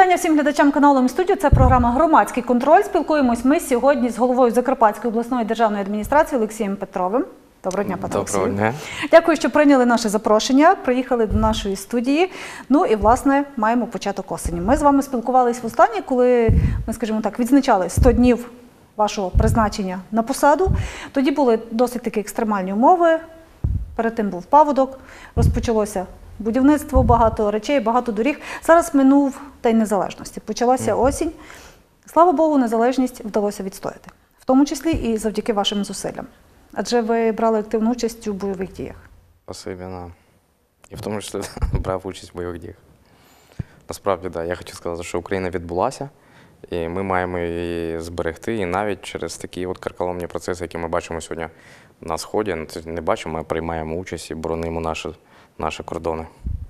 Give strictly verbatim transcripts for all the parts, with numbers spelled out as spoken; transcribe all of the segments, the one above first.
вітання всім глядачам каналу «Мі-студіо». Це програма «Громадський контроль». Спілкуємось ми сьогодні з головою Закарпатської обласної державної адміністрації Олексієм Петровим. Доброго дня, пане Олексію. Доброго дня. Дякую, що прийняли наше запрошення, приїхали до нашої студії. Ну і, власне, маємо початок осені. Ми з вами спілкувалися востаннє, коли ми, скажімо так, відзначали сто днів вашого призначення на посаду. Тоді були досить такі екстремальні умови. Перед тим був паводок, розпочалося будівництво, багато речей, багато доріг. Зараз минув День Незалежності, почалася осінь. Слава Богу, незалежність вдалося відстояти, в тому числі і завдяки вашим зусиллям. Адже ви брали активну участь у бойових діях. Спасибі, да. І в тому числі брав участь в бойових діях. Насправді, так, да, я хочу сказати, що Україна відбулася, і ми маємо її зберегти, і навіть через такі от карколомні процеси, які ми бачимо сьогодні на Сході, не бачимо, а приймаємо участь і боронимо наші, наші кордони.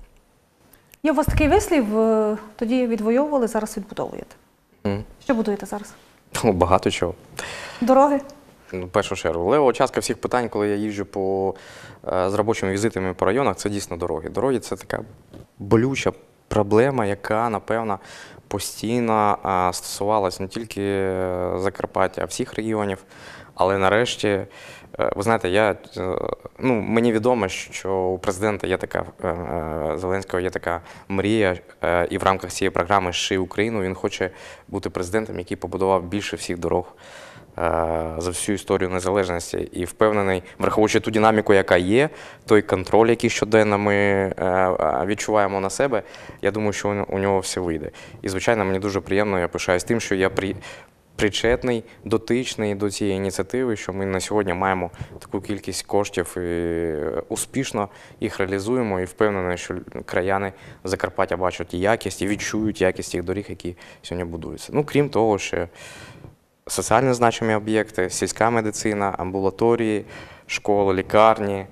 Є у вас такий вислів, тоді відвоювали, зараз відбудовуєте. Mm. Що будуєте зараз? Ну, багато чого. Дороги? В першу чергу. Левова частка всіх питань, коли я їжджу по, з робочими візитами по районах, це дійсно дороги. Дороги – це така болюча проблема, яка, напевно, постійно стосувалась не тільки Закарпаття, а всіх регіонів. Але нарешті, ви знаєте, я, ну, мені відомо, що у президента є така, Зеленського є така мрія, і в рамках цієї програми «Ший Україну» він хоче бути президентом, який побудував більше всіх дорог за всю історію незалежності. І впевнений, враховуючи ту динаміку, яка є, той контроль, який щоденно ми відчуваємо на себе, я думаю, що у нього все вийде. І, звичайно, мені дуже приємно, я пишаюсь тим, що я при... причетний, дотичний до цієї ініціативи, що ми на сьогодні маємо таку кількість коштів і успішно їх реалізуємо, і впевнений, що краяни Закарпаття бачать якість і відчують якість тих доріг, які сьогодні будуються. Ну, крім того, що соціально значимі об'єкти, сільська медицина, амбулаторії, школи, лікарні.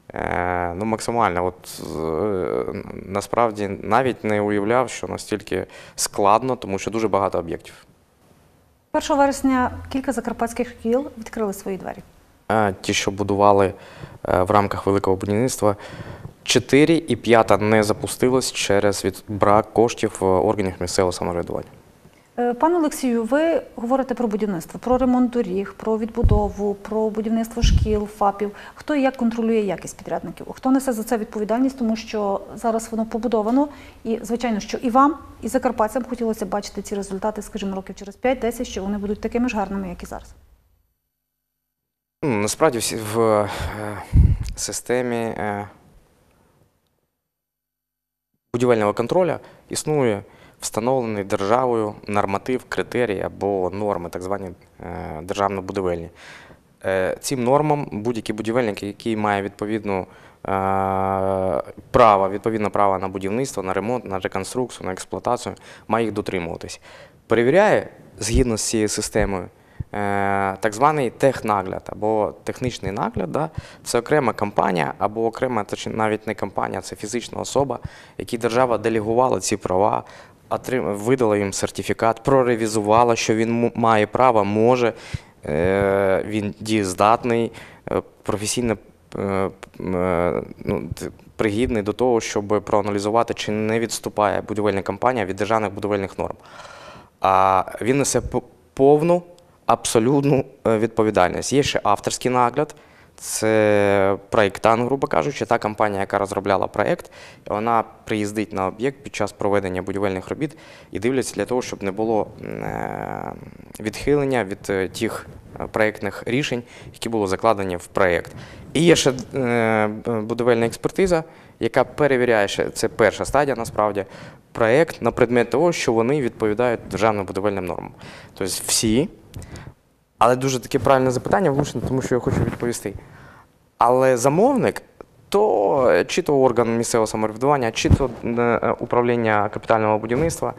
Е, ну, максимально. От, е, насправді, навіть не уявляв, що настільки складно, тому що дуже багато об'єктів. першого вересня кілька закарпатських шкіл відкрили свої двері. Е, ті, що будували е, в рамках великого будівництва, чотири і п'ята не запустилось через від, брак коштів органів місцевого самоврядування. Пане Олексію, ви говорите про будівництво, про ремонт доріг, про відбудову, про будівництво шкіл, ФАПів. Хто і як контролює якість підрядників? Хто несе за це відповідальність, тому що зараз воно побудовано. І, звичайно, що і вам, і закарпатцям хотілося бачити ці результати, скажімо, років через п'ять-десять, що вони будуть такими ж гарними, як і зараз. Насправді, в системі будівельного контролю існує встановлений державою норматив, критерії або норми, так звані державно-будівельні. Цим нормам будь-який будівельник, який має відповідну право, відповідне право на будівництво, на ремонт, на реконструкцію, на експлуатацію, має їх дотримуватись. Перевіряє, згідно з цією системою, так званий технагляд або технічний нагляд. Да? Це окрема компанія або окрема, навіть не компанія, це фізична особа, якій держава делегувала ці права, видала їм сертифікат, проревізувала, що він має право, може, він дієздатний, професійно ну, пригідний до того, щоб проаналізувати, чи не відступає будівельна компанія від державних будівельних норм. А він несе повну, абсолютну відповідальність. Є ще авторський нагляд. Це проєктант, грубо кажучи, та компанія, яка розробляла проєкт, вона приїздить на об'єкт під час проведення будівельних робіт і дивляться для того, щоб не було відхилення від тих проєктних рішень, які були закладені в проєкт. І є ще будівельна експертиза, яка перевіряє, це перша стадія, насправді, проєкт на предмет того, що вони відповідають державним будівельним нормам. Тобто всі. Але дуже таке правильне запитання, влучне, тому що я хочу відповісти. Але замовник, то чи то орган місцевого самоврядування, чи то управління капітального будівництва,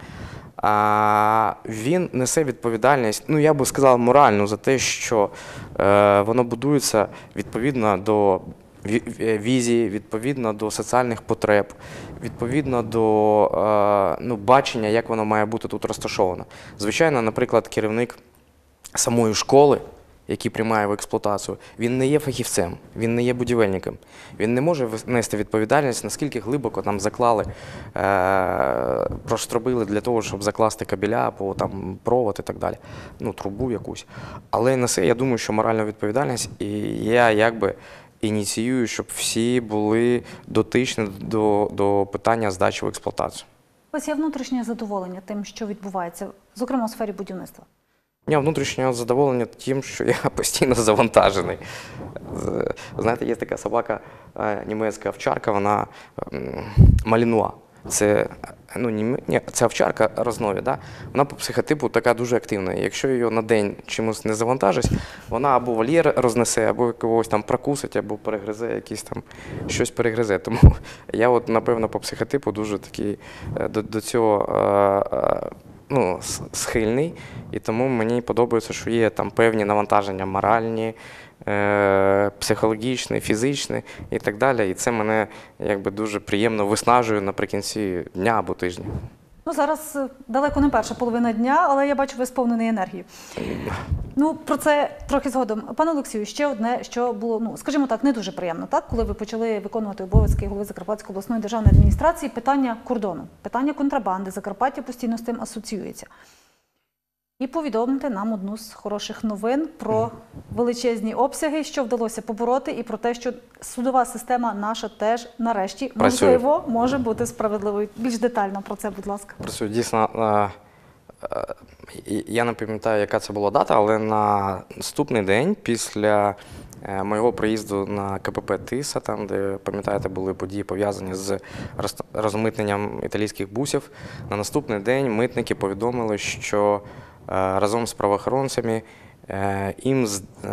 він несе відповідальність, ну я би сказав, моральну за те, що воно будується відповідно до візії, відповідно до соціальних потреб, відповідно до ну, бачення, як воно має бути тут розташовано. Звичайно, наприклад, керівник самої школи, який приймає в експлуатацію, він не є фахівцем, він не є будівельником. Він не може нести відповідальність, наскільки глибоко там заклали, е- проштробили для того, щоб закласти кабеля або там провод і так далі, ну, трубу якусь. Але несе, я думаю, що моральна відповідальність, і я якби ініціюю, щоб всі були дотичні до, до питання здачі в експлуатацію. Ось є внутрішнє задоволення тим, що відбувається, зокрема у сфері будівництва. У мене внутрішнє задоволення тим, що я постійно завантажений. Знаєте, є така собака, німецька овчарка, вона малінуа. Це, ну, ні, це овчарка рознові, да? Вона по психотипу така дуже активна. Якщо її на день чимось не завантажить, вона або вольєр рознесе, або когось там прокусить, або перегризе, якісь там щось перегризе. Тому я, от, напевно, по психотипу дуже такий до, до цього ну, схильний, і тому мені подобається, що є там певні навантаження моральні, е, психологічні, фізичні і так далі. І це мене якби дуже приємно виснажує наприкінці дня або тижня. Ну, зараз далеко не перша половина дня, але я бачу, ви сповнений енергії. Ну, про це трохи згодом. Пане Олексію, ще одне, що було, ну, скажімо так, не дуже приємно, так? Коли ви почали виконувати обов'язки голови Закарпатської обласної державної адміністрації, питання кордону, питання контрабанди, Закарпаття постійно з тим асоціюється. І повідомте нам одну з хороших новин про величезні обсяги, що вдалося побороти, і про те, що судова система наша теж нарешті, працює. Можливо, може бути справедливою. Більш детально про це, будь ласка. Працює. Дійсно, я не пам'ятаю, яка це була дата, але на наступний день після моєго приїзду на ка пе пе «Тиса», там, де, пам'ятаєте, були події пов'язані з розмитненням італійських бусів, на наступний день митники повідомили, що разом з правоохоронцями їм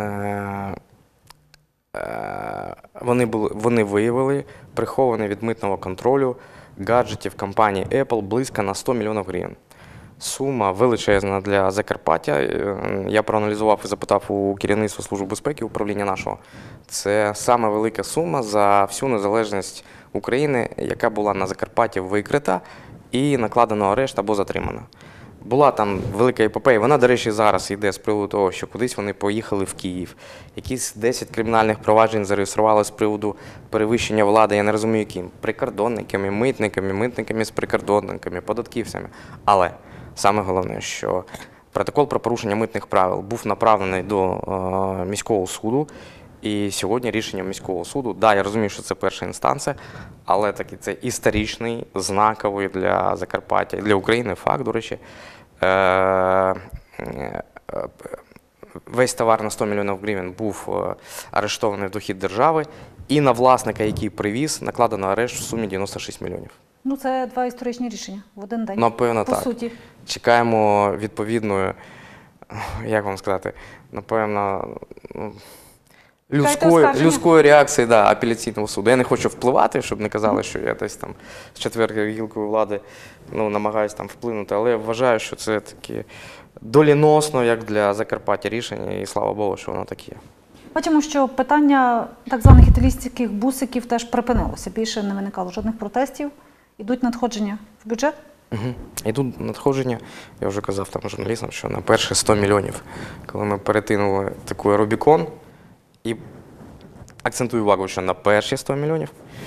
вони, були, вони виявили прихований від митного контролю гаджетів компанії Apple близько на сто мільйонів гривень. Сума величезна для Закарпаття. Я проаналізував і запитав у керівництва Служби безпеки управління нашого. Це саме велика сума за всю незалежність України, яка була на Закарпатті викрита і накладено арешт або затримана. Була там велика епопея, вона, до речі, зараз йде з приводу того, що кудись вони поїхали в Київ. Якісь десять кримінальних проваджень зареєстрували з приводу перевищення влади, я не розумію яким, прикордонниками, митниками, митниками з прикордонниками, податківцями. Але саме головне, що протокол про порушення митних правил був направлений до е, міського суду, і сьогодні рішення міського суду, да, я розумію, що це перша інстанція, але таки це історичний, знаковий для Закарпаття, і для України факт, до речі. Е, е, весь товар на сто мільйонів гривень був арештований в дохід держави, і на власника, який привіз, накладено арешт в сумі дев'яносто шість мільйонів. Ну, це два історичні рішення в один день. Напевно, по так. суті. Чекаємо відповідної, як вам сказати, напевно, людської, людської реакції, да, апеляційного суду. Я не хочу впливати, щоб не казали, що я десь там з четвертою гілкою влади, ну, намагаюся там вплинути, але я вважаю, що це таке доліносно, як для Закарпаття рішення, і слава Богу, що воно таке. Бачимо, що питання так званих італійських бусиків теж припинилося. Більше не виникало жодних протестів. Ідуть надходження в бюджет? Угу. Йдуть надходження, я вже казав там журналістам, що на перші сто мільйонів, коли ми перетинули такий Рубікон, і акцентую увагу, що на перші сто мільйонів.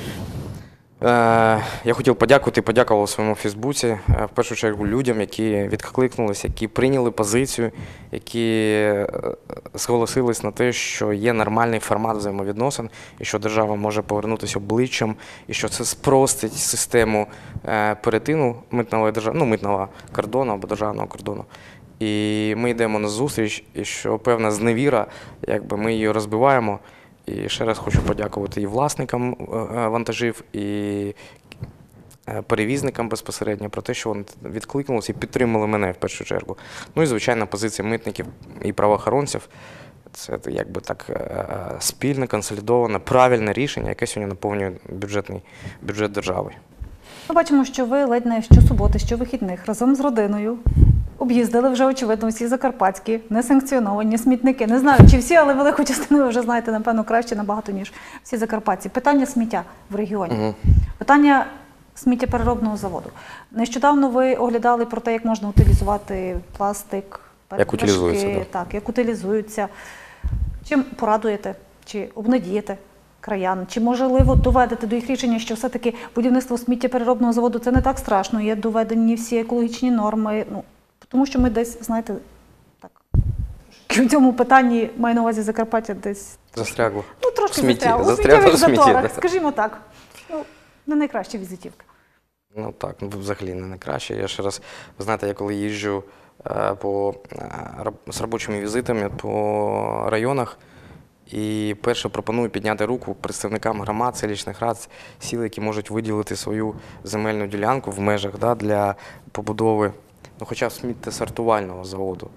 Е, я хотів подякувати, подякував у своєму Фейсбуці, е, в першу чергу людям, які відкликнулися, які прийняли позицію, які е, зголосились на те, що є нормальний формат взаємовідносин, і що держава може повернутися обличчям, і що це спростить систему е, перетину митного, держав... ну, митного кордону або державного кордону. І ми йдемо на зустріч, і що певна зневіра, якби ми її розбиваємо. І ще раз хочу подякувати і власникам вантажів, і перевізникам безпосередньо про те, що вони відкликнулися і підтримали мене в першу чергу. Ну і, звичайно, позиція митників і правоохоронців. Це якби так спільне, консолідоване, правильне рішення, яке сьогодні наповнює бюджетний, бюджет держави. Ми бачимо, що ви ледь не щосуботи, щовихідних разом з родиною об'їздили вже, очевидно, всі закарпатські, несанкціоновані смітники. Не знаю, чи всі, але велику частину ви вже знаєте, напевно, краще набагато, ніж всі закарпатці. Питання сміття в регіоні. Угу. Питання сміттєпереробного заводу. Нещодавно ви оглядали про те, як можна утилізувати пластик, як утилізується, так, як утилізуються. Чим порадуєте чи обнадієте краян? Чи можливо доведете до їх рішення, що все-таки будівництво сміттєпереробного заводу це не так страшно, є доведені всі екологічні норми? Ну, тому що ми десь, знаєте, так, в цьому питанні, маю на увазі Закарпаття, десь Застрягло. ну, трошки Смітті. застрягло. У Застрягло сміттєвих в смітті, заторах, да. скажімо так. Ну, не найкраща візитівка. Ну так, ну, взагалі не найкраще. Я ще раз, ви знаєте, я коли їжджу е, по, е, раб- з робочими візитами по районах, і перше пропоную підняти руку представникам громад, селищних рад, сіл, які можуть виділити свою земельну ділянку в межах, да, для побудови, ну, хоча б сміттєсортувального заводу.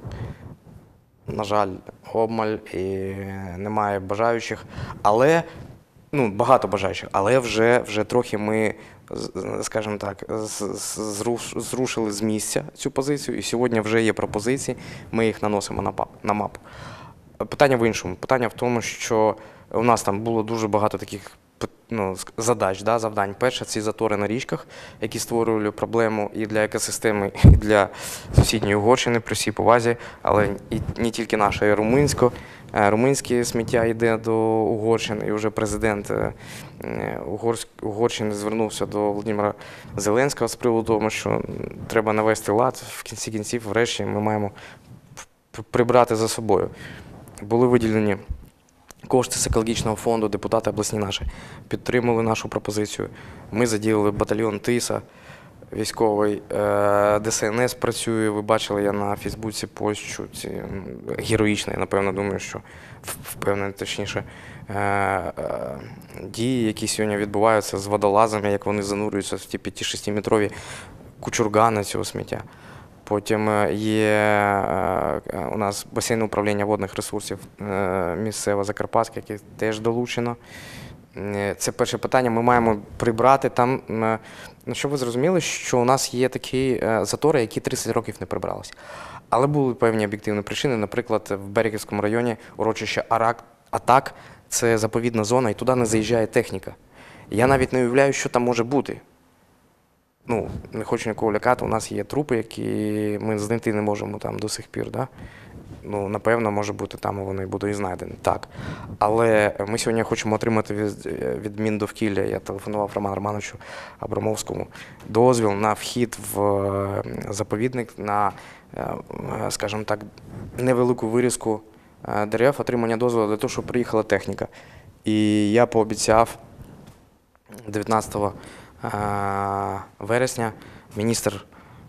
На жаль, обмаль і немає бажаючих, але ну, багато бажаючих, але вже, вже трохи ми, з- скажімо так, з- з- зруш- зрушили з місця цю позицію, і сьогодні вже є пропозиції, ми їх наносимо на пап- на мапу. Питання в іншому. Питання в тому, що у нас там було дуже багато таких пи- ну, ск- задач, да, завдань. Перше, ці затори на річках, які створювали проблему і для екосистеми, і для сусідньої Угорщини, при всій повазі, але і не тільки наша, і румунсько. Е, Румунське сміття йде до Угорщини, і вже президент е, е, Угорськ- Угорщини звернувся до Володимира Зеленського з приводу того, що м, треба навести лад. В кінці кінців, врешті, ми маємо п- прибрати за собою. Були виділені кошти з екологічного фонду, депутати обласні наші підтримали нашу пропозицію. Ми задіяли батальйон ТИСА, військовий, е, ДСНС працює. Ви бачили, я на Фейсбуці пощу ці м, героїчні, я напевно думаю, що в- впевнений, точніше, е, е, дії, які сьогодні відбуваються з водолазами, як вони занурюються в ті п'яти-шестиметрові кучургани цього сміття. Потім е, є е, у нас басейн управління водних ресурсів е, місцеве Закарпатське, яке теж долучено. Е, Це перше питання. Ми маємо прибрати там. е, Ну, щоб ви зрозуміли, що у нас є такі е, затори, які тридцять років не прибралися. Але були певні об'єктивні причини. Наприклад, в Берегівському районі урочище Арак, Атак – це заповідна зона, і туди не заїжджає техніка. Я навіть не уявляю, що там може бути. Ну, не хочу нікого лякати, у нас є трупи, які ми знайти не можемо там до сих пір. Да? Ну, напевно, може бути, там вони будуть і знайдені. Так. Але ми сьогодні хочемо отримати від, від Міндовкілля, я телефонував Роману Романовичу Абрамовському, дозвіл на вхід в е, заповідник, на, е, скажімо так, невелику вирізку е, дерев, отримання дозволу для того, щоб приїхала техніка. І я пообіцяв дев'ятнадцятого вересня міністр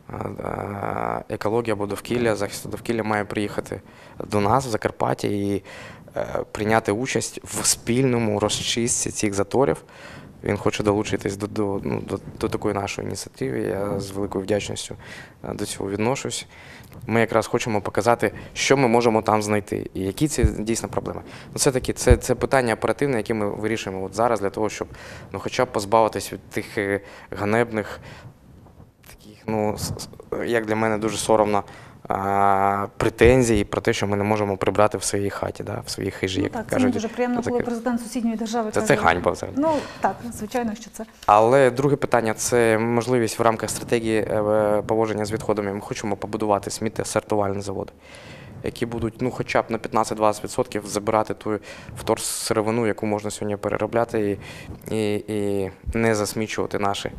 е, екології або довкілля, захисту довкілля має приїхати до нас в Закарпаття і е, прийняти участь в спільному розчистці цих заторів. Він хоче долучитись до, до, ну, до, до такої нашої ініціативи. Я з великою вдячністю е, до цього відношусь. Ми якраз хочемо показати, що ми можемо там знайти і які це дійсно проблеми. Ну, це такі, це, це питання оперативне, які ми вирішуємо от зараз для того, щоб ну, хоча б позбавитись від тих е, ганебних, таких, ну, с- с- як для мене дуже соромно, а, претензій про те, що ми не можемо прибрати в своїй хаті, да, в своїй хижі, Ну, як так, це кажуть. не дуже приємно, коли Закар- президент сусідньої держави Це, каже, це ганьба взагалі. Ну, так, звичайно, що це. Але друге питання – це можливість в рамках стратегії е, поводження з відходами. Ми хочемо побудувати сміттєсортувальні заводи, які будуть ну, хоча б на п'ятнадцять-двадцять відсотків забирати ту вторсировину, яку можна сьогодні переробляти, і, і, і не засмічувати наші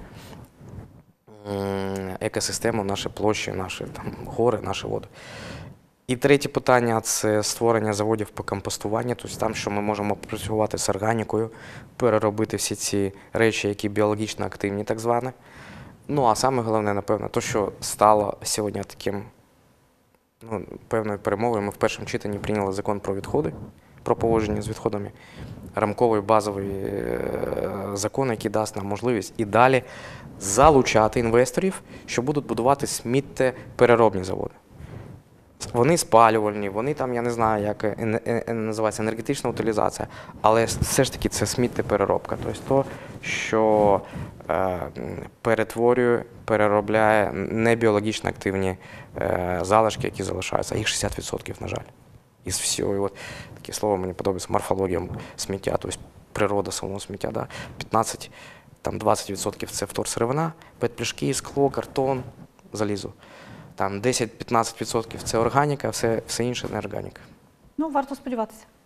м, екосистему, наші площі, наші там, гори, наші води. І третє питання – це створення заводів по компостуванню, тобто там, що ми можемо працювати з органікою, переробити всі ці речі, які біологічно активні, так звані. Ну, а саме головне, напевно, те, що стало сьогодні таким ну, певною перемогою. Ми в першому читанні прийняли закон про відходи, про поводження з відходами, рамковий базовий е, закон, який дасть нам можливість і далі залучати інвесторів, що будуть будувати сміттєпереробні заводи. Вони спалювальні, вони там, я не знаю, як ен- ен- називається, енергетична утилізація, але все ж таки це сміттєпереробка. Тобто то, що е, перетворює, переробляє небіологічно активні е, залишки, які залишаються. Їх шістдесят відсотків, на жаль, із всього. І от таке слово мені подобається, морфологія сміття, тобто природа самого сміття. Да? п'ятнадцять там двадцять відсотків це вторсировина, петпляшки, скло, картон, залізо. Там десять-п'ятнадцять відсотків це органіка, а все, все інше не органіка. Ну, варто сподіватися.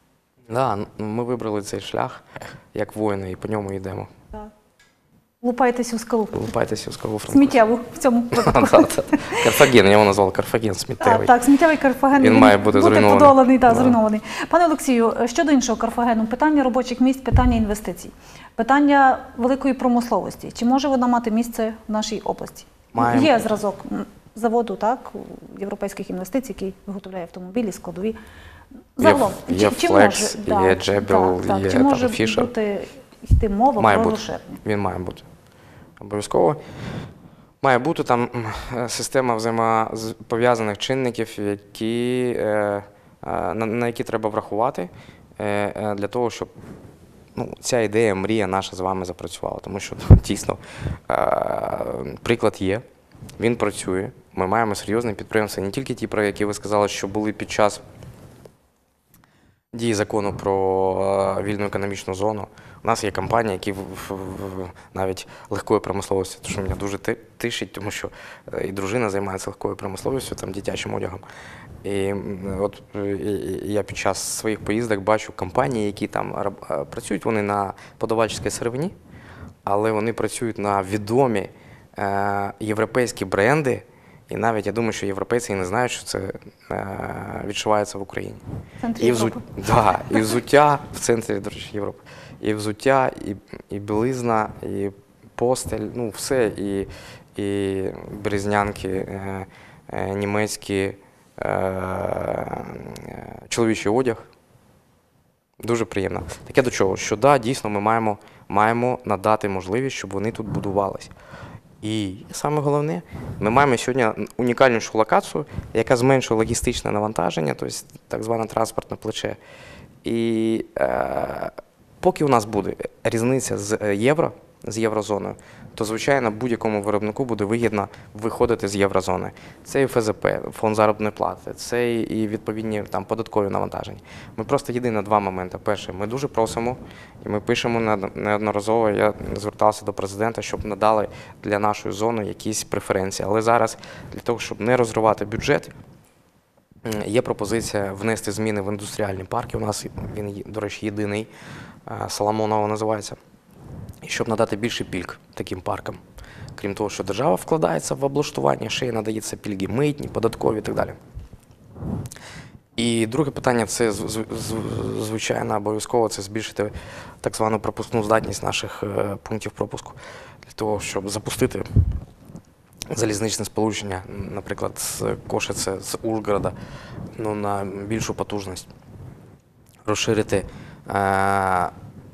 Да, ми вибрали цей шлях як воїни і по ньому йдемо. Так. Лупайтесь у скалу. Лупайтеся у скалу Франкфурт. Сміттєву в цьому випадку. Да, да. Карфаген, я його назвав Карфаген Так, сміттєвий. так, сміттєвий Карфаген. Він має бути зруйнований. подоланий, да, Да. зруйнований. Пане Олексію, щодо іншого Карфагену, питання робочих місць, питання інвестицій, питання великої промисловості. Чи може вона мати місце в нашій області? Маємо. Є зразок м, заводу, так, європейських інвестицій, який виготовляє автомобілі, складові. Загалом, Є- є чи, чи Flex, може, да, є Джебел, так, так, є чи там може Fisher. бути йти мова Має про бути. розширення? Він має бути. Обов'язково. Має бути там м, система взаємопов'язаних чинників, які, е, е, на, на які треба врахувати е, е, для того, щоб ну, ця ідея, мрія наша з вами запрацювала. Тому що дійсно е, приклад є, він працює. Ми маємо серйозні підприємства, не тільки ті, про які ви сказали, що були під час дії закону про е, вільну економічну зону. У нас є компанії, які в, в, в навіть легкої промисловості, що мене дуже ти- тишить, тому що е, і дружина займається легкою промисловістю, там дитячим одягом. І м, от е, і- і я під час своїх поїздок бачу компанії, які там раб- е, працюють вони на подавальчій сировині, але вони працюють на відомі е, європейські бренди. І навіть я думаю, що європейці і не знають, що це е, відшивається в Україні. В центрі І, взу... Європи. да, і взуття в центрі, до речі, Європи. І взуття, і, і білизна, і постель, ну все, і, і березнянки, е, е, німецькі, е, е, чоловічий одяг. Дуже приємно. Таке до чого? Що да, дійсно ми маємо, маємо надати можливість, щоб вони тут будувалися. І саме головне, ми маємо сьогодні унікальнішу локацію, яка зменшує логістичне навантаження, тобто так зване транспортне плече. І е, поки у нас буде різниця з євро, з єврозоною, то, звичайно, будь-якому виробнику буде вигідно виходити з єврозони. Це і Ф З П, фонд заробітної плати, це і відповідні там, податкові навантаження. Ми просто єдині два моменти. Перше, ми дуже просимо, і ми пишемо неодноразово, я звертався до президента, щоб надали для нашої зони якісь преференції. Але зараз, для того, щоб не розривати бюджет, є пропозиція внести зміни в індустріальні парки. У нас він, до речі, єдиний, Соломоново називається. І щоб надати більше пільг таким паркам. Крім того, що держава вкладається в облаштування, ще й надається пільги митні, податкові і так далі. І друге питання – це, звичайно, обов'язково це збільшити так звану пропускну здатність наших е, пунктів пропуску. Для того, щоб запустити залізничне сполучення, наприклад, з Кошице, з Ужгорода, ну, на більшу потужність. Розширити е,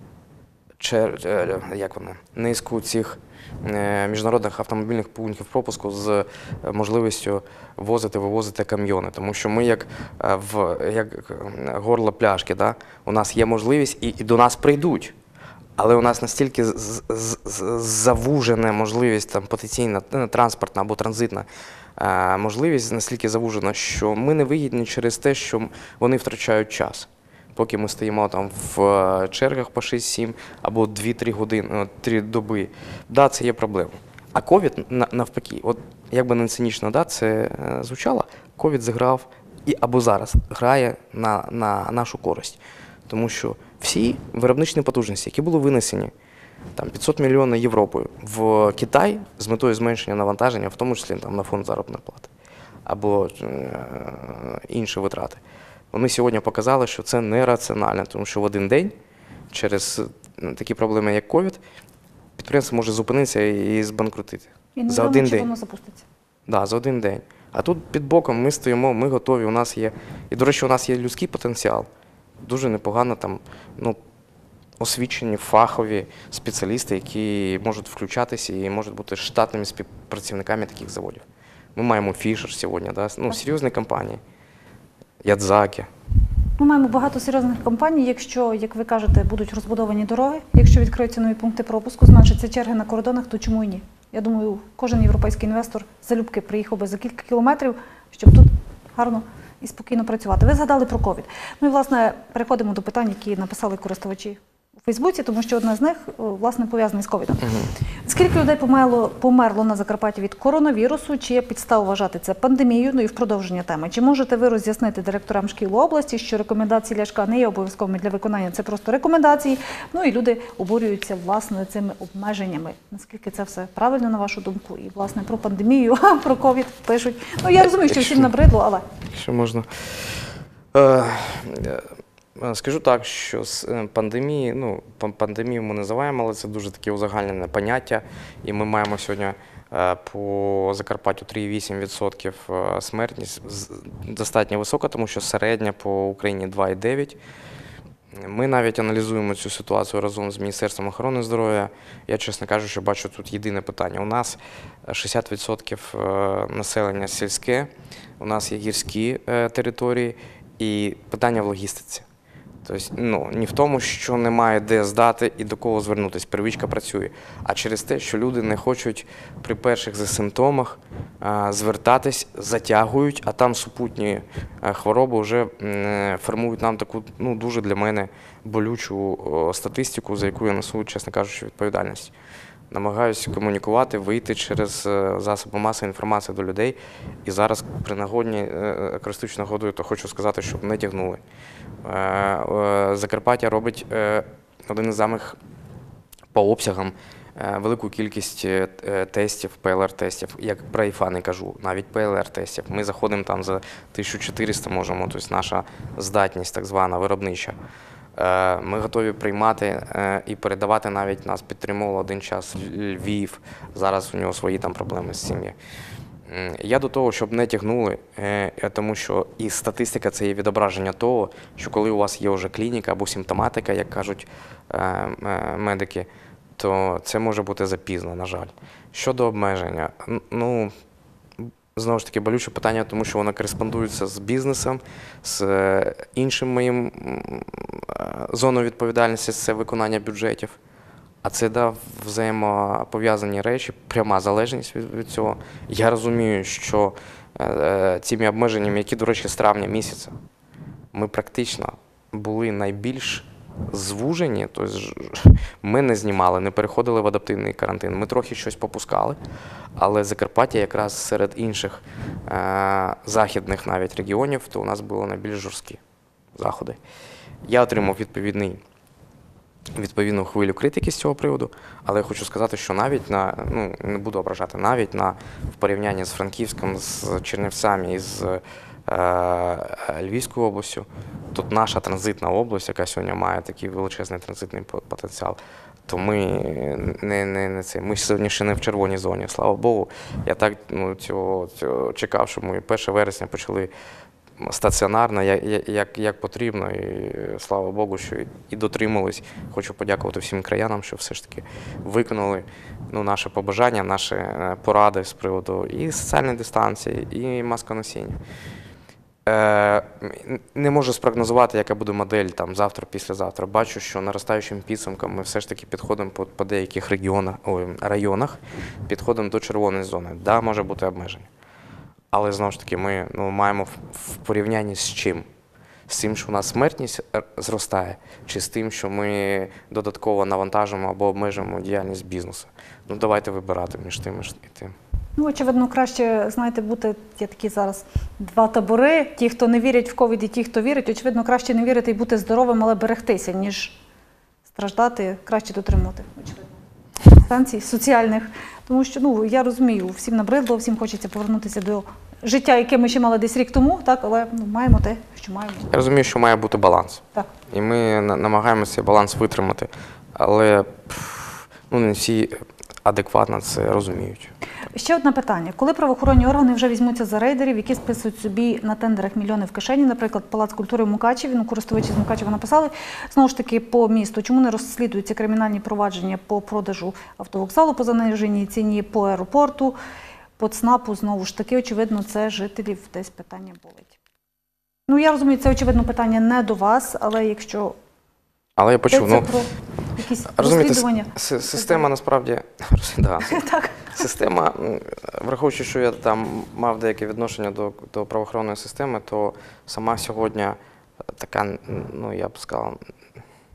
Чер, як вони, низку цих міжнародних автомобільних пунктів пропуску з можливістю возити, вивозити камйони. Тому що ми як, в, як горло пляшки, да? У нас є можливість і, і до нас прийдуть. Але у нас настільки з, з, з, завужена можливість, там, потенційна транспортна або транзитна е, можливість, настільки завужена, що ми не вигідні через те, що вони втрачають час. Поки ми стоїмо там в чергах по шість-сім або дві-три години, три доби, да, це є проблема. А ковід навпаки, от як би не цинічно, да, це звучало, ковід зіграв і або зараз грає на, на нашу користь. Тому що всі виробничні потужності, які були винесені там п'ятсот мільйонів Європою в Китай з метою зменшення навантаження, в тому числі там, на фонд заробітної плати або е, інші витрати, вони сьогодні показали, що це нераціонально, тому що в один день через такі проблеми, як ковід, підприємство може зупинитися і збанкрутити. І не за один чи день. воно запуститься. Да, за один день. А тут під боком ми стоїмо, ми готові, у нас є, і, до речі, у нас є людський потенціал. Дуже непогано там, ну, освічені, фахові спеціалісти, які можуть включатися і можуть бути штатними співпрацівниками таких заводів. Ми маємо Fisher сьогодні, да? Ну, серйозні компанії. Ядзакі. Ми маємо багато серйозних компаній, якщо, як ви кажете, будуть розбудовані дороги, якщо відкриються нові пункти пропуску, зменшаться черги на кордонах, то чому і ні? Я думаю, кожен європейський інвестор залюбки приїхав би за кілька кілометрів, щоб тут гарно і спокійно працювати. Ви згадали про ковід. Ну і, власне, переходимо до питань, які написали користувачі у у Фейсбуці, тому що одна з них, власне, пов'язана з ковідом. Скільки людей померло, померло на Закарпатті від коронавірусу? Чи є підстава вважати це пандемією? Ну і в продовження теми. Чи можете ви роз'яснити директорам шкіл області, що рекомендації Ляшка не є обов'язковими для виконання, це просто рекомендації, ну і люди обурюються, власне, цими обмеженнями. Наскільки це все правильно, на вашу думку? І, власне, про пандемію, про ковід пишуть. Ну, я розумію, що всім набридло, але... Якщо можна... Е, Скажу так, що з пандемії, ну, пандемію ми називаємо, але це дуже таке узагальнене поняття. І ми маємо сьогодні по Закарпаттю три цілих вісім десятих відсотка смертність, достатньо висока, тому що середня по Україні два цілих дев'ять десятих. Ми навіть аналізуємо цю ситуацію разом з Міністерством охорони здоров'я. Я, чесно кажучи, бачу тут єдине питання. У нас шістдесят відсотків населення сільське, у нас є гірські території і питання в логістиці. Тобто, ну, не в тому, що немає де здати і до кого звернутися, первічка працює, а через те, що люди не хочуть при перших симптомах а, звертатись, затягують, а там супутні а, хвороби вже м, формують нам таку, ну, дуже для мене болючу о, статистику, за яку я несу, чесно кажучи, відповідальність. Намагаюся комунікувати, вийти через засоби масової інформації до людей. І зараз при нагодні, користуючись нагодою, то хочу сказати, щоб не тягнули. Закарпаття робить один із самих по обсягам велику кількість тестів, пе ел ар-тестів. Як про ІФА не кажу, навіть пе ел ар-тестів. Ми заходимо там за тисячу чотириста можемо, тобто наша здатність так звана виробнича. Ми готові приймати і передавати, навіть нас підтримував один час Львів, зараз у нього свої там проблеми з цим є. Я до того, щоб не тягнули, тому що і статистика – це є відображення того, що коли у вас є вже клініка або симптоматика, як кажуть медики, то це може бути запізно, на жаль. Щодо обмеження, ну, знову ж таки, болюче питання, тому що воно кореспондується з бізнесом, з іншим моїм зоною відповідальності – це виконання бюджетів. А це, да, взаємопов'язані речі, пряма залежність від, від цього. Я розумію, що е, цими обмеженнями, які, до речі, з травня місяця, ми практично були найбільш звужені, тобто ми не знімали, не переходили в адаптивний карантин, ми трохи щось попускали, але Закарпаття якраз серед інших е, західних навіть регіонів, то у нас були найбільш жорсткі заходи. Я отримав відповідний відповідну хвилю критики з цього приводу, але я хочу сказати, що навіть на, ну, не буду ображати, навіть на, в порівнянні з Франківськом, з Чернівцями і з е, Львівською областю, тут наша транзитна область, яка сьогодні має такий величезний транзитний потенціал, то ми не, не, не це. Ми сьогодні ще не в червоній зоні, слава Богу. Я так, ну, цього, цього чекав, що ми першого вересня почали стаціонарно, як, як, як потрібно, і слава Богу, що і, і дотримались. Хочу подякувати всім краянам, що все ж таки виконали, ну, наше побажання, наші поради з приводу і соціальної дистанції, і масконосіння. Е, не можу спрогнозувати, яка буде модель там завтра, післязавтра. Бачу, що наростаючим підсумком ми все ж таки підходимо по, по деяких регіонах, ой, районах, підходимо до червоної зони. Да, може бути обмеження. Але, знову ж таки, ми, ну, маємо в, в порівнянні з чим? З тим, що у нас смертність зростає, чи з тим, що ми додатково навантажимо або обмежуємо діяльність бізнесу? Ну, давайте вибирати між тим і тим. Ну, очевидно, краще, знаєте, бути, є такі зараз два табори, ті, хто не вірять в ковід і ті, хто вірить. Очевидно, краще не вірити і бути здоровим, але берегтися, ніж страждати, краще дотримувати, очевидно, дистанцій соціальних. Тому що, ну, я розумію, всім набридло, всім хочеться повернутися до життя, яке ми ще мали десь рік тому, так, але, ну, маємо те, що маємо. Я розумію, що має бути баланс. Так. І ми намагаємося цей баланс витримати, але, ну, не всі адекватно це розуміють. Ще одне питання. Коли правоохоронні органи вже візьмуться за рейдерів, які списують собі на тендерах мільйони в кишені, наприклад, Палац культури в Мукачеві, ну, користувачі з Мукачева написали, знову ж таки, по місту, чому не розслідуються кримінальні провадження по продажу автовокзалу по заниженій ціні, по аеропорту, по ЦНАПу, знову ж таки, очевидно, це жителів десь питання болить. Ну, я розумію, це, очевидно, питання не до вас, але якщо... Але я почув, ну, про якісь розумієте, розслідування... система насправді, да, так. Система, враховуючи, що я там мав деяке відношення до, до правоохоронної системи, то сама сьогодні така, ну, я б сказав,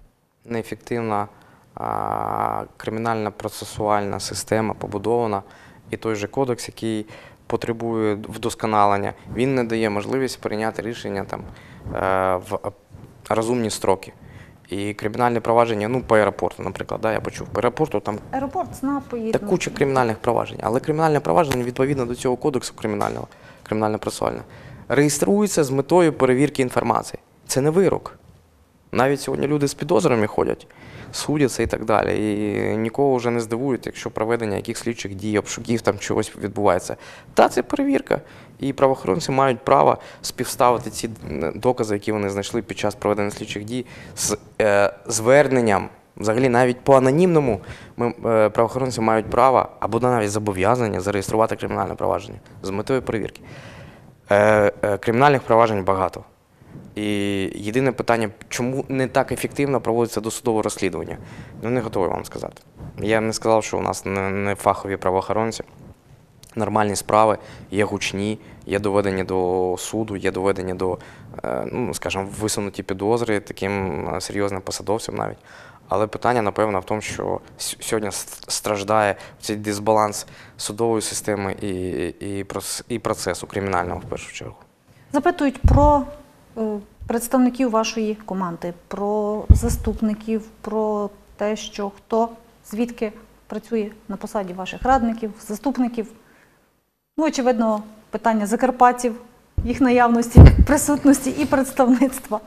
неефективна а, кримінальна процесуальна система побудована, і той же кодекс, який потребує вдосконалення, він не дає можливість прийняти рішення там, е, в розумні строки. І кримінальне провадження, ну, по аеропорту, наприклад, да, я почув, по аеропорту там Аеропорт, СНАП, поїдемо. та куча кримінальних проваджень, але кримінальне провадження, відповідно до цього кодексу кримінального, кримінально-процесуального, реєструється з метою перевірки інформації. Це не вирок. Навіть сьогодні люди з підозрами ходять, судяться і так далі. І нікого вже не здивують, якщо проведення яких слідчих дій, обшуків, там чогось відбувається. Та це перевірка. І правоохоронці мають право співставити ці докази, які вони знайшли під час проведення слідчих дій, з е, зверненням. Взагалі, навіть по анонімному ми, е, правоохоронці мають право або навіть зобов'язання зареєструвати кримінальне провадження з метою перевірки. Е, е, кримінальних проваджень багато. І єдине питання, чому не так ефективно проводиться досудове розслідування? Ну, не готовий вам сказати. Я не сказав, що у нас не, не фахові правоохоронці. Нормальні справи, є гучні, є доведені до суду, є доведені до, ну, скажімо, висунуті підозри таким серйозним посадовцям навіть. Але питання, напевно, в тому, що сьогодні страждає цей дисбаланс судової системи і, і, і процесу кримінального, в першу чергу. Запитують про е, представників вашої команди, про заступників, про те, що хто, звідки працює на посаді ваших радників, заступників. Ну, очевидно, питання закарпатців, їх наявності, присутності і представництва.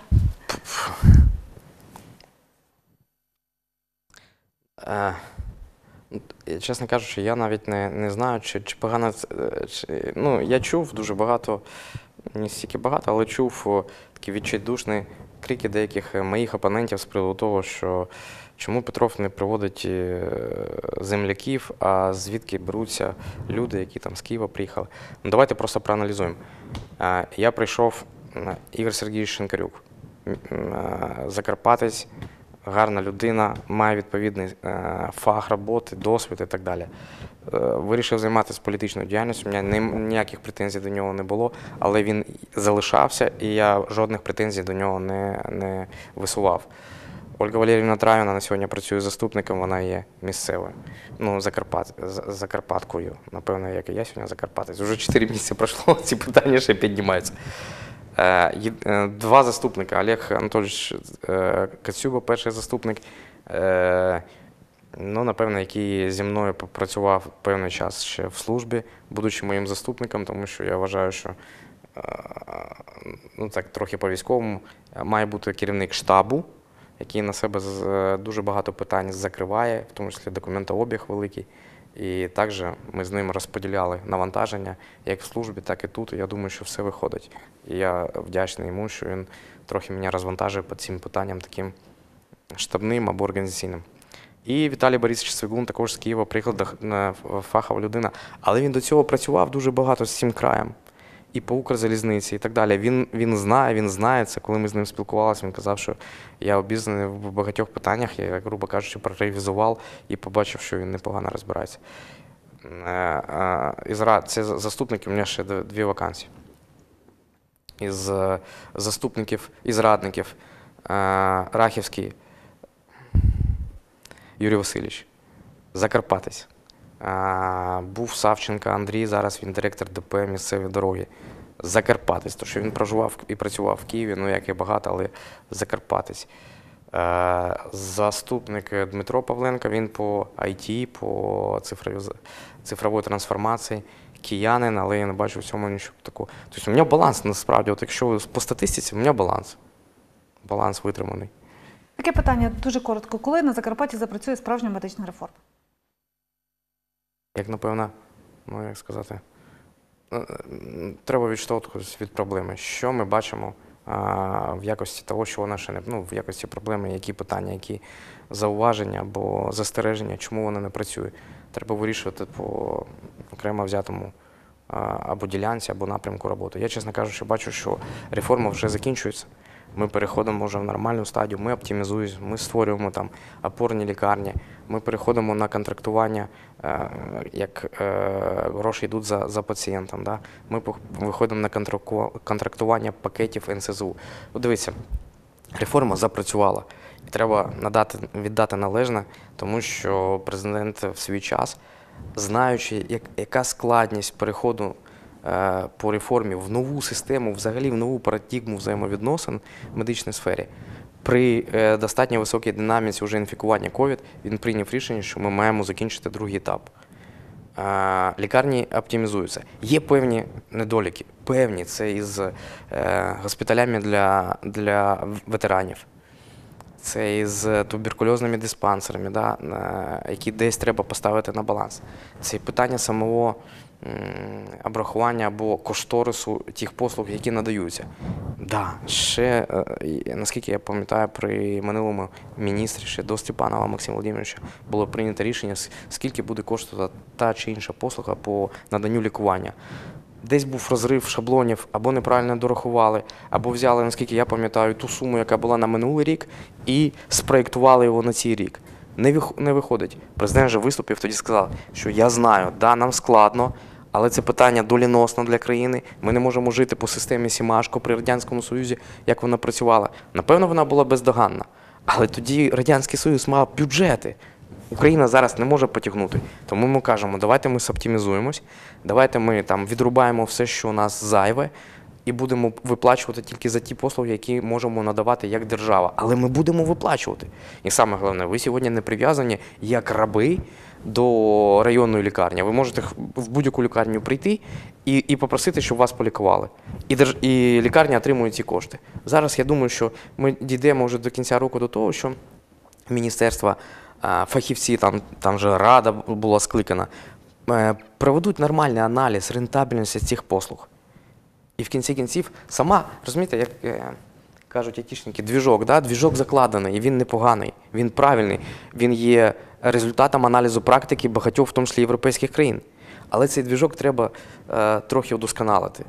Е, чесно кажучи, я навіть не, не знаю, чи, чи погано... Чи, ну, я чув дуже багато, не стільки багато, але чув такі відчайдушні крики деяких моїх опонентів з приводу того, що чому Петров не приводить земляків, а звідки беруться люди, які там з Києва приїхали. Ну, давайте просто проаналізуємо. Я прийшов, Ігор Сергійович Шинкарюк, закарпатець, гарна людина, має відповідний фах роботи, досвід і так далі. Вирішив займатися політичною діяльністю, у мене ніяких претензій до нього не було, але він залишався, і я жодних претензій до нього не, не висував. Ольга Валеріївна Травіна на сьогодні працює заступником, вона є місцевою, ну, Закарпат, Закарпаткою, напевно, як і я сьогодні Закарпатець. Уже чотири місяці пройшло, ці питання ще піднімаються. Два заступника, Олег Анатолійович Кацюба, перший заступник, ну, напевно, який зі мною попрацював певний час ще в службі, будучи моїм заступником, тому що я вважаю, що, ну, так, трохи по-військовому, має бути керівник штабу, який на себе дуже багато питань закриває, в тому числі документообіг великий. І також ми з ним розподіляли навантаження як в службі, так і тут. І я думаю, що все виходить. І я вдячний йому, що він трохи мене розвантажив по цим питанням таким штабним або організаційним. І Віталій Борисович Свигун, також з Києва, приїхав фахова людина. Але він до цього працював дуже багато з цим краєм. І по Укрзалізниці, і так далі. Він, він знає, він знає це. Коли ми з ним спілкувалися, він казав, що я обізнаний в багатьох питаннях, я, грубо кажучи, проревізував і побачив, що він непогано розбирається. Із це заступники, у мене ще дві вакансії. Із заступників, із радників Рахівський Юрій Васильович, Закарпатець. Був Савченко Андрій, зараз він директор ДП «Місцеві дороги». Закарпатець, тому що він проживав і працював в Києві, ну як і багато, але Закарпатець. Заступник Дмитро Павленко, він по ай ті, по цифровій трансформації, киянин, але я не бачу в цьому нічого такого. Тобто у мене баланс, насправді, от якщо по статистиці, у мене баланс. Баланс витриманий. Таке питання дуже коротко. Коли на Закарпатті запрацює справжня медична реформа? Як, напевно, ну, як сказати, треба відштовхуватися від проблеми. Що ми бачимо а, в якості того, що вона ще не, ну, в якості проблеми, які питання, які зауваження або застереження, чому вона не працює. Треба вирішувати по окремо взятому а, або ділянці, або напрямку роботи. Я, чесно кажучи, бачу, що реформа вже закінчується. Ми переходимо вже в нормальну стадію, ми оптимізуємо, ми створюємо там опорні лікарні, ми переходимо на контрактування, як гроші йдуть за, за пацієнтом. Да? Ми виходимо на контрактування пакетів ен ес зе у. От дивіться, реформа запрацювала. І треба надати, віддати належне, тому що президент в свій час, знаючи, як, яка складність переходу е, по реформі в нову систему, взагалі в нову парадигму взаємовідносин в медичній сфері, при е, достатньо високій динаміці вже інфікування ковід, він прийняв рішення, що ми маємо закінчити другий етап. Е, лікарні оптимізуються. Є певні недоліки, певні, це із е, госпіталями для, для ветеранів. Це із туберкульозними диспансерами, да, які десь треба поставити на баланс. Це питання самого обрахування або кошторису тих послуг, які надаються. Да, ще, наскільки я пам'ятаю, при минулому міністрі, ще до Степанова Максима Володимировича, було прийнято рішення, скільки буде коштувати та чи інша послуга по наданню лікування. Десь був розрив шаблонів, або неправильно дорахували, або взяли, наскільки я пам'ятаю, ту суму, яка була на минулий рік, і спроєктували його на цей рік. Не, не виходить. Президент же виступив, тоді сказав, що я знаю, да, нам складно, але це питання доліносно для країни. Ми не можемо жити по системі Сімашко при Радянському Союзі, як вона працювала. Напевно, вона була бездоганна. Але тоді Радянський Союз мав бюджети. Україна зараз не може потягнути. Тому ми кажемо, давайте ми соптимізуємось, давайте ми там відрубаємо все, що у нас зайве, і будемо виплачувати тільки за ті послуги, які можемо надавати як держава. Але ми будемо виплачувати. І саме головне, ви сьогодні не прив'язані як раби до районної лікарні. Ви можете в будь-яку лікарню прийти і, і попросити, щоб вас полікували. І, держ... і лікарня отримує ці кошти. Зараз я думаю, що ми дійдемо вже до кінця року до того, що міністерство, фахівці, там, там вже рада була скликана, проведуть нормальний аналіз рентабельності цих послуг. І в кінці кінців сама, розумієте, як е, кажуть айтішники, двіжок, да? Двіжок закладений, і він непоганий, він правильний, він є результатом аналізу практики багатьох, в тому числі європейських країн. Але цей двіжок треба е, трохи удосконалити.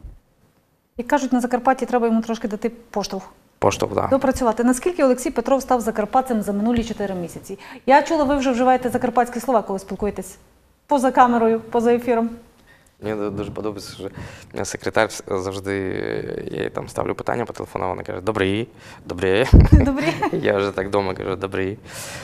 Як кажуть, на Закарпатті треба йому трошки дати поштовх. Поштовх, так. Допрацювати. Наскільки Олексій Петров став закарпатцем за минулі чотири місяці? Я чула, ви вже вживаєте закарпатські слова, коли спілкуєтесь поза камерою, поза ефіром. Мені дуже подобається, що секретар завжди, я їй там ставлю питання по телефону, вона каже, добрий, добрий. Добрі. Я вже так вдома кажу, добрий.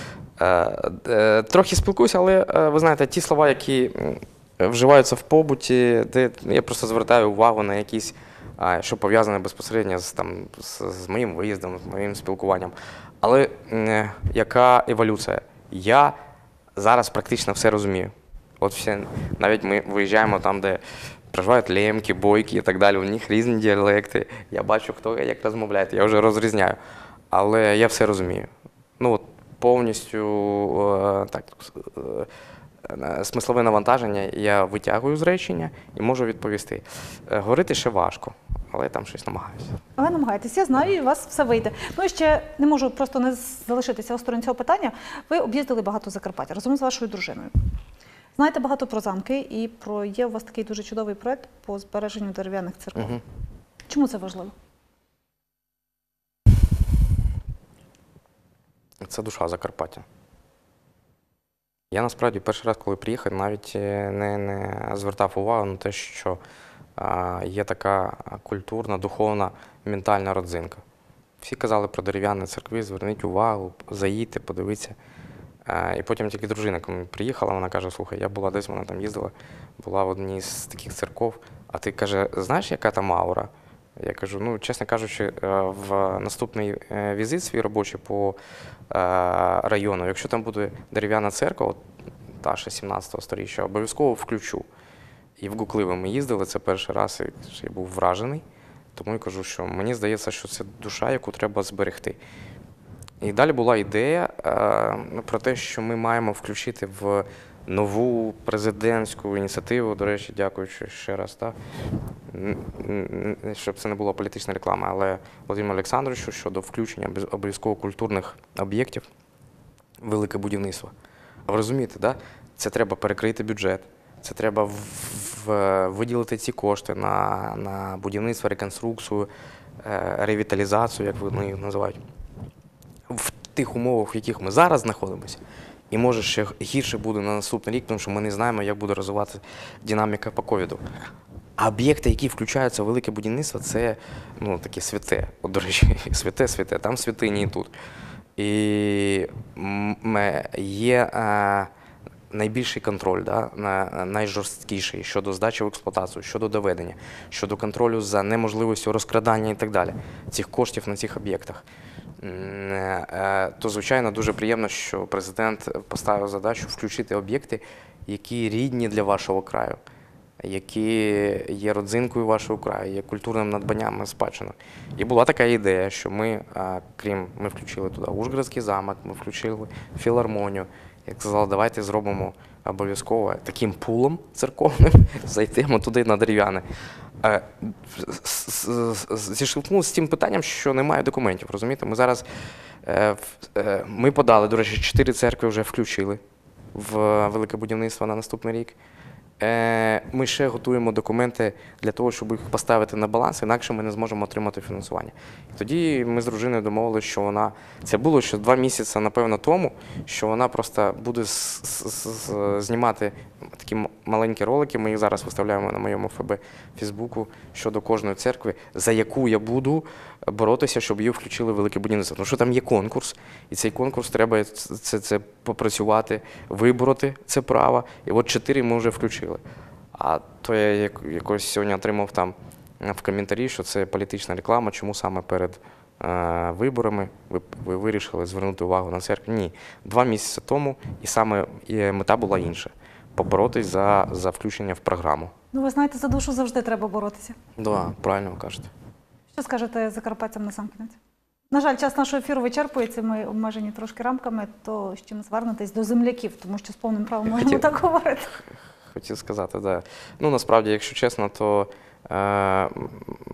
Трохи спілкуюся, але ви знаєте, ті слова, які вживаються в побуті, де я просто звертаю увагу на якісь, що пов'язане безпосередньо з, там, з, з моїм виїздом, з моїм спілкуванням. Але е, яка еволюція? Я зараз практично все розумію. От все, навіть ми виїжджаємо там, де проживають лемки, бойки і так далі, у них різні діалекти. Я бачу, хто як розмовляє, я вже розрізняю. Але я все розумію. Ну, от повністю е, так, е, смислове навантаження я витягую з речення і можу відповісти. Е, говорити ще важко, але там щось намагаюся. Але намагаєтесь, я знаю, і у вас все вийде. Ну і ще не можу просто не залишитися осторонь цього питання. Ви об'їздили багато Закарпаття разом з вашою дружиною. Знаєте багато про замки і про є у вас такий дуже чудовий проєкт по збереженню дерев'яних церков. Угу. Чому це важливо? Це душа Закарпаття. Я насправді перший раз, коли приїхав, навіть не, не звертав увагу на те, що а, є така культурна, духовна, ментальна родзинка. Всі казали про дерев'яні церкви, зверніть увагу, заїдьте, подивіться. А, і потім тільки дружина, коли приїхала, вона каже, слухай, я була десь, вона там їздила, була в одній з таких церков, а ти, каже, знаєш, яка там аура? Я кажу, ну, чесно кажучи, в наступний візит свій робочий по району, якщо там буде дерев'яна церква, та ще сімнадцятого сторіччя, обов'язково включу. І в Гукливе ми їздили, це перший раз, і я був вражений. Тому я кажу, що мені здається, що це душа, яку треба зберегти. І далі була ідея про те, що ми маємо включити в нову президентську ініціативу, до речі, дякуючи ще раз, так, щоб це не була політична реклама, але Володимиру Олександровичу щодо включення обов'язково культурних об'єктів в велике будівництво. А ви розумієте, да? Це треба перекрити бюджет, це треба в, в, виділити ці кошти на, на будівництво, реконструкцію, ревіталізацію, як вони їх називають, в тих умовах, в яких ми зараз знаходимося. І може ще гірше буде на наступний рік, тому що ми не знаємо, як буде розвиватися динаміка по ковіду. А об'єкти, які включаються в велике будівництво, це, ну, таке святе. От, до речі, святе-святе, там святині і тут. І м, е, є е, найбільший контроль, да, на- найжорсткіший щодо здачі в експлуатацію, щодо доведення, щодо контролю за неможливістю розкрадання і так далі цих коштів на цих об'єктах. М, е, е, То, звичайно, дуже приємно, що президент поставив задачу включити об'єкти, які рідні для вашого краю, які є родзинкою вашого краю, є культурним надбанням спадщиною. І була така ідея, що ми, а, крім, ми включили туди Ужгородський замок, ми включили філармонію. Як сказали, давайте зробимо обов'язково таким пулом церковним, зайдемо туди на дерев'яне. Е, з- з- з- Зіштовхнувся з тим питанням, що немає документів, розумієте? Ми зараз, е, в- е, ми подали, до речі, чотири церкви вже включили в велике будівництво на наступний рік. Е, Ми ще готуємо документи для того, щоб їх поставити на баланс, інакше ми не зможемо отримати фінансування. І тоді ми з дружиною домовилися, що вона, це було ще два місяці, напевно, тому, що вона просто буде з- з- з- знімати такі м- маленькі ролики, ми їх зараз виставляємо на моєму ФБ Фейсбуку щодо кожної церкви, за яку я буду боротися, щоб її включили в велике будівництво. Тому що там є конкурс, і цей конкурс треба це, це, це попрацювати, вибороти це право. І от чотири ми вже включили. А то я як- якось сьогодні отримав там в коментарі, що це політична реклама, чому саме перед е, виборами ви, ви вирішили звернути увагу на церкву. Ні, два місяці тому, і саме і мета була інша – поборотись за, за включення в програму. Ну, ви знаєте, за душу завжди треба боротися. Да, правильно ви кажете. Що скажете закарпатцям на сам кінець? На жаль, час нашого ефіру вичерпується, ми обмежені трошки рамками, то з чим звернетесь до земляків, тому що з повним правом можемо Хотів- так говорити. Хотів сказати, да. Ну, насправді, якщо чесно, то е, м,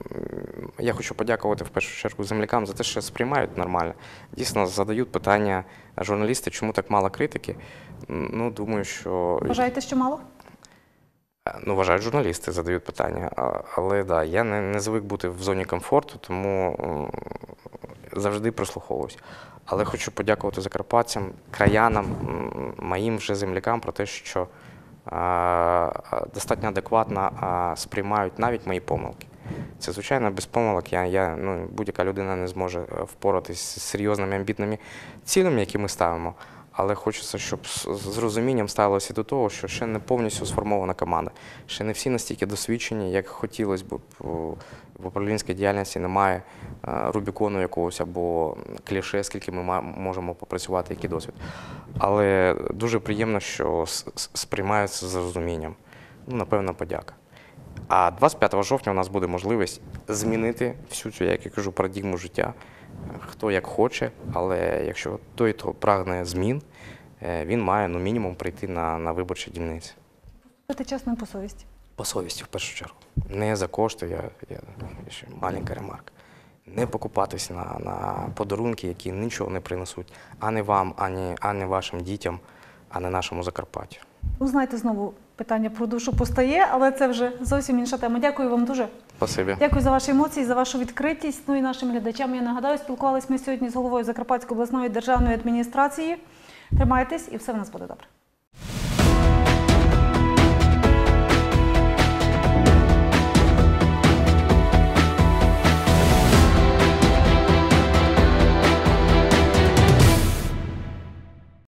я хочу подякувати в першу чергу землякам за те, що сприймають нормально. Дійсно, задають питання журналісти, чому так мало критики. М, Ну, думаю, що Вважаєте, що мало? ну, вважають журналісти, задають питання. А- Але да, я не, не звик бути в зоні комфорту, тому м, завжди прислуховуюсь. Але хочу подякувати закарпатцям, краянам, м, моїм вже землякам про те, що а, достатньо адекватно а, сприймають навіть мої помилки. Це, звичайно, без помилок. Я, я, ну, будь-яка людина не зможе е, впоратись з серйозними амбітними цілями, які ми ставимо. Але хочеться, щоб з з розумінням ставилося до того, що ще не повністю сформована команда. Ще не всі настільки досвідчені, як хотілося б. В управлінській діяльності немає е, рубікону якогось або кліше, скільки ми ма- можемо попрацювати, який досвід. Але дуже приємно, що с- с- сприймаються з розумінням. Ну, напевно, подяка. А двадцять п'ятого жовтня у нас буде можливість змінити всю цю, як я кажу, парадигму життя. Хто як хоче, але якщо той, хто прагне змін, е, він має, ну, мінімум прийти на, на виборчі дільниці. Бути чесним по совісті. По совісті, в першу чергу. Не за кошти, я, я ще маленька ремарка. Не покупатись на, на подарунки, які нічого не принесуть ані вам, ані, ані вашим дітям, ані нашому Закарпаттю. Ну, знаєте, знову питання про душу постає, але це вже зовсім інша тема. Дякую вам дуже. Спасибі. Дякую за ваші емоції, за вашу відкритість. Ну і нашим глядачам, я нагадаю, спілкувалися ми сьогодні з головою Закарпатської обласної державної адміністрації. Тримайтесь і все в нас буде добре.